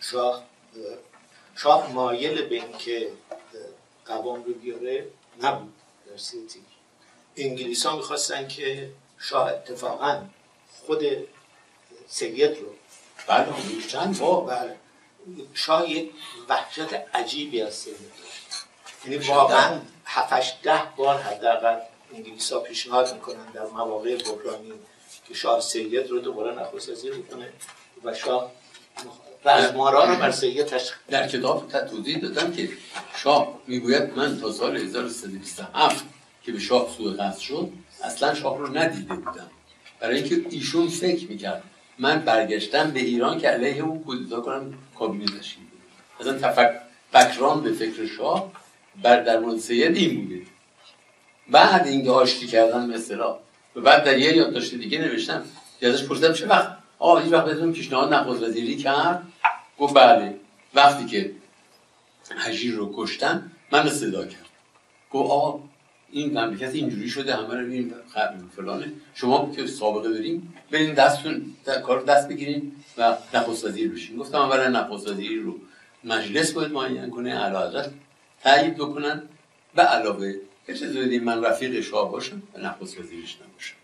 شاه مایل به این که قوام رو بیاره نبود. در 30 تیر انگلیس ها میخواستن که شاه اتفاقا خود سید رو چند بار شاه یک وحشت عجیبی از سید داشت. یعنی واقعا 7-8-10 بار حداقل انگلیس ها پیشنهاد میکنن در مواقع بحرانی که شاه سید رو دوباره نخست وزیر بکنه و شاه رزمارا رو بر سید تشکیل در کتاب توضیح دادم که شاه میگوید من تا سال 1327 که به شاه سوء قصد شد اصلا شاه رو ندیده بودم، برای اینکه ایشون فکر میکرد من برگشتم به ایران که علیه اون کودتا کنم کابینه تشکیل بدم. اصلا بک‌گراند به فکر شاه در مورد سید این بوده. بعد اینکه آشتی کردن به اصطلاح و بعد در یه یادداشت دیگه نوشتم ازش پرسیدم چه وقت هیچ وقت بهتون پیشنهاد نخست وزیری کرد؟ گفت بله، وقتی که هژیر رو کشتن من صدا کرد. گفت این مملکت اینجوری شده، همه رو ببین فلانه، شما که سابقه داریم برین دستتون کار دست بگیرین و نخست وزیر بشین. گفتم اولا نخست وزیری رو مجلس باید معین کنه، اعلیحضرت تایید بکنن و علاوه یه چیز بدیم من رفیق شاه باشم و نخست وزیرش نباشم.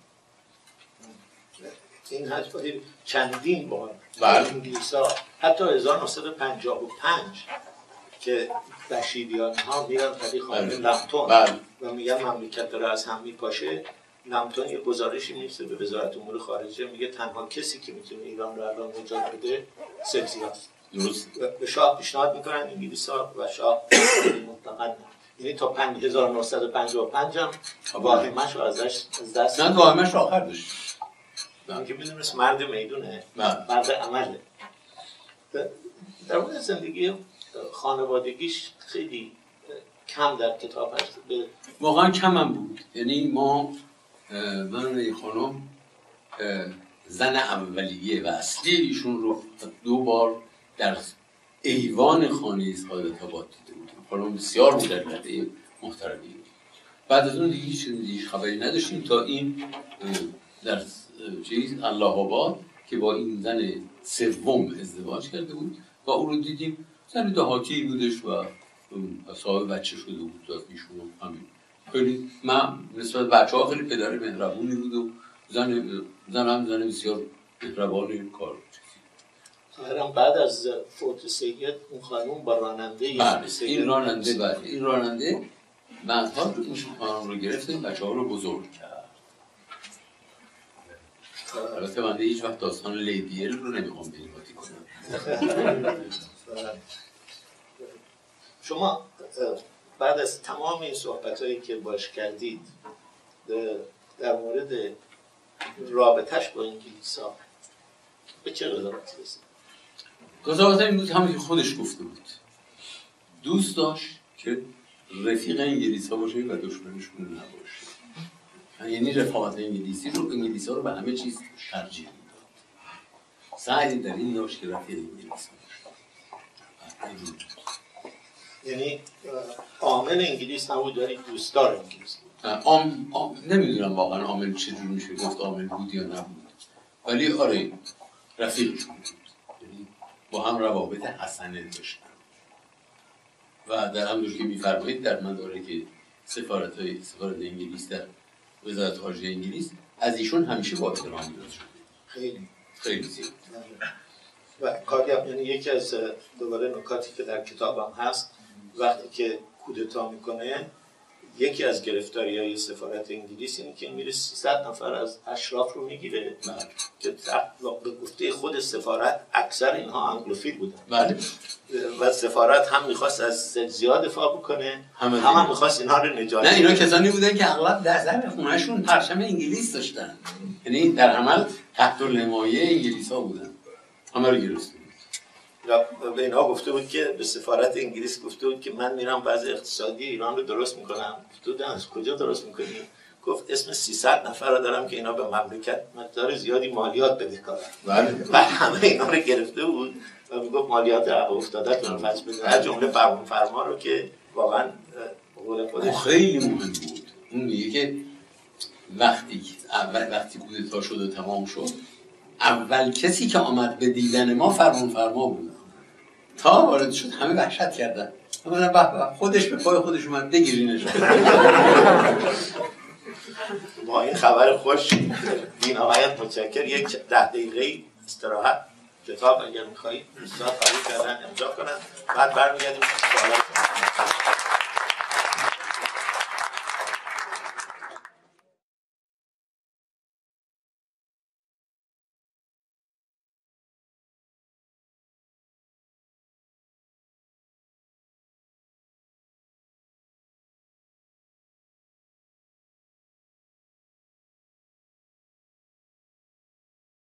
این حرفای چندین بار بله. انگلیس‌ها حتی 1955 که بشیریان ها میرن پدی خانه لمتون و میگن مملکت داره از هم میپاشه، لمتون یه گزارشی می‌نویسه به وزارت امور خارجه، میگه تنها کسی که میتونه ایران رو الان نجات بده سلسیاست. درست. به شاه پیشنهاد میکنن انگلیس‌ها و شاه مطلقاً نه. یعنی تا 1955 هم واهمه‌شو ازش از دست نه، واهمه‌ش آخر داشت. من که میدونست مرد میدونه، مرد عمله. در مورد زندگی خانوادگیش خیلی کم در کتاب هست. واقعا کم هم بود. یعنی ما من و این خانم زن اولیه و اصلی ایشون رو 2 بار در ایوان خانه سعادت‌آباد دیده بودیم. خانم بسیار مجلده محترمی بود. بعد از اون دیگه هیچ خبری نداشتیم تا این در الله آباد که با این زن سوم ازدواج کرده بود و اون رو دیدیم. زن دهاتی بودش و صاحب بچه شده بود از ایشون همین. خیلی من نسبت بچه‌ها خیلی پدر مهربونی بود و زن بسیار مهربان کار. ظاهراً بعد از فوت سید اون خانم با راننده این راننده بعدها این خانم رو گرفتیم، بچه‌ها رو بزرگ کرد. البته من هیچ وقت داستان لیدیل رو نمیخوام به این باتی کنم. شما بعد از تمام این صحبت‌هایی که باش کردید در مورد رابطه‌اش با انگلیس‌ها به چه قضاوتی رسید؟ قضاوت این بود همون که خودش گفته بود. دوست داشت که رفیق انگلیس‌ها باشه و دشمنشون نباشه. یعنی رفاقت انگلیس‌ها رو به همه چیز ترجیح میداد. سعی در این داشت که رفیق انگلیس‌ها باشه. یعنی عامل انگلیس نبود، داری دوستدار انگلیس بود. نمیدونم واقعا عامل چجور میشه گفت عامل بود یا نبود، ولی آره رفیقشون بود. یعنی با هم روابط حسنه داشتن و در همونجور که میفرمایید در مدارک سفارت انگلیس در وزارت خارجه انگلیس از ایشون همیشه با احترام یاد شده. خیلی زیاد. و کاریام یعنی یکی از دوباره نکاتی که در کتابم هست، وقتی که کودتا میکنه یکی از گرفتاری‌های سفارت انگلیس اینه که میره 300 نفر از اشراف رو میگیره که به گفته خود سفارت اکثر اینها انگلوفیل بودن. بله. و سفارت هم میخواست از زیاد دفاع بکنه، هم میخواست اینها رو نجات نه، اینا کسانی بودن که اغلب در خونهشون پرچم انگلیس داشتن، یعنی در عمل تحت الحمایه انگلیس‌ها بودن، همه رو گرفته. به اینها گفته بود که به سفارت انگلیس گفته بود که من میرم وضع اقتصادی ایران رو درست میکنم. گفته از کجا درست میکنی؟ گفت اسم 300 نفر رو دارم که اینا به مملکت مقدار زیادی مالیات بدهکارن. بعد همه اینا رو گرفته بود و میگفت مالیات افتاده‌تون رو پس بدید، از جمله فرما رو که واقعا قول خودش خیلی مهم بود. اون میگه که وقتی کودتا شد و تمام شد، اول کسی که آمد به دیدن ما فرما بود. تا وارد شد همه وحشت کردن. خودش به پای خودش اومد بگیرینش. با این خبر خوش بی‌نهایت متشکر. یک 10 دقیقه استراحت. کتاب اگر می‌خواهید دوستان قبول کردن امضا کنن، بعد برمیگردیم سوالات.